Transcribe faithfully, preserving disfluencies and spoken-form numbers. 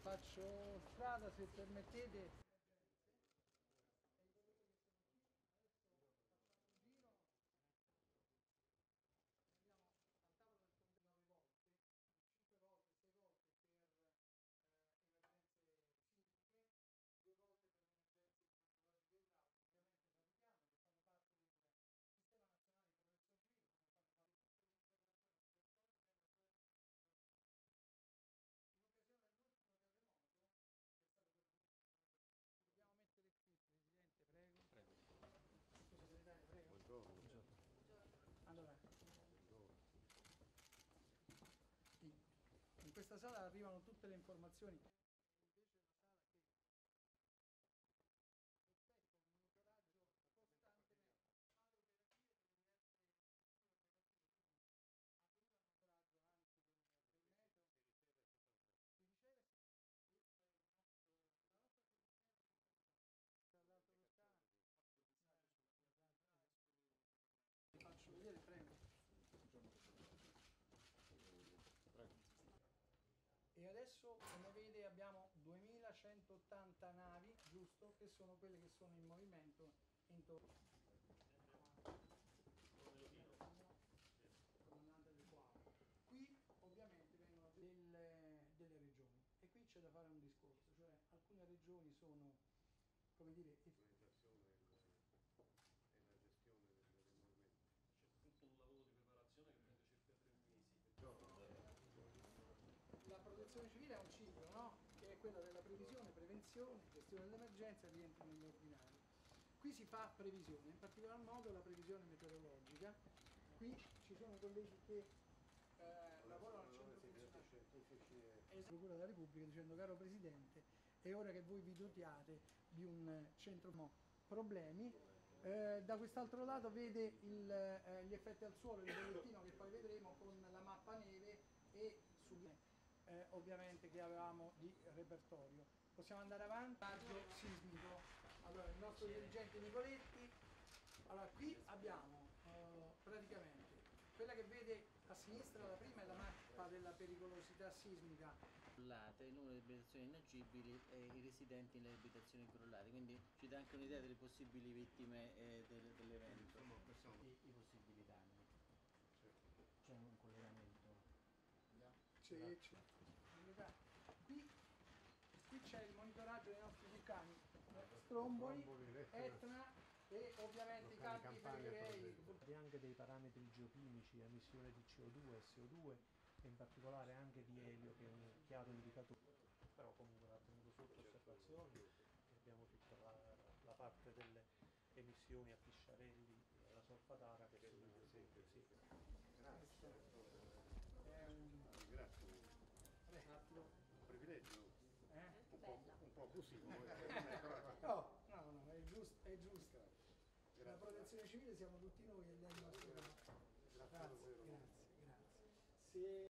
Faccio strada, se permettete. Due volte per le emergenze idrogeologiche idrauliche, ovviamente salutiamo che fanno parte del sistema nazionale di protezione civile, come fanno parte di tutte le interrogazioni sul territorio, sembra cioè in occasione dell'ultimo terremoto, che è stato quello di... Dobbiamo mettere qui, Presidente, prego. Prego. Sottosegretario, prego. Buongiorno. Buongiorno. Allora, in questa sala arrivano tutte le informazioni. Invece la sala che effettua un monitoraggio costantemente alle operative delle diverse strutture operative, quindi avveniva il monitoraggio anche del, del meteo. Si riceve totalmente. Si riceve, questo è il nostro, la nostra soluzione dall'Alto Toscana. Vi faccio vedere, prego. Prego. E adesso, come vede, abbiamo duemilacentottanta navi, giusto, che sono quelle che sono in movimento intorno. Comandante del quadro. Qui ovviamente vengono delle, delle regioni e qui c'è da fare un discorso, cioè alcune regioni sono, come dire, L'organizzazione e la gestione del, del movimento. C'è tutto un lavoro di preparazione che prende circa tre mesi. La protezione civile è un ciclo, no? Che è quella della previsione, prevenzione, gestione dell'emergenza e rientro nell'ordinario. Qui si fa previsione, in particolar modo la previsione meteorologica. Qui ci sono colleghi che eh, lavorano al centro funzionale e Procura della Repubblica dicendo: caro Presidente, è ora che voi vi dotiate di un centro problemi. Eh, da quest'altro lato vede il, eh, gli effetti al suolo, il bollettino che poi vedremo con la mappa neve e sulle eh, ovviamente che avevamo di repertorio. Possiamo andare avanti. Raggio sismico. Allora, il nostro dirigente Nicoletti. Allora, qui abbiamo eh, praticamente quella che vede a sinistra, la prima è la mappa della pericolosità sismica. Il numero di abitazioni inagibili e i residenti nelle abitazioni crollate, quindi ci dà anche un'idea delle possibili vittime eh, del, dell'evento e i possibili danni. C'è un collegamento. C'è, c'è. Qui, qui c'è il monitoraggio dei nostri vulcani, Stromboli, Etna e ovviamente i campi flegrei. Anche dei parametri geochimici, emissione di C O due, S O due e in particolare anche di elio, che è un chiaro indicatore, però comunque va tenuto sotto osservazione. E abbiamo tutta la, la parte delle emissioni a Pisciarelli e alla Solfatara che sono sempre sì. Grazie. È un... Grazie. Un attimo. Un privilegio. Eh? Un po', un po' abusivo. No, no, no, è giusto, è giusto. La protezione civile siamo tutti noi e lei il nostro. Grazie, grazie, grazie. Se